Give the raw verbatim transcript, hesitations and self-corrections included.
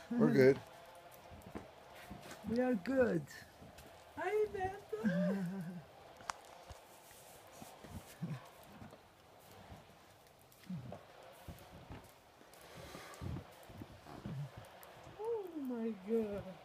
We're good. We are good. Hi, Amanda. Oh my God.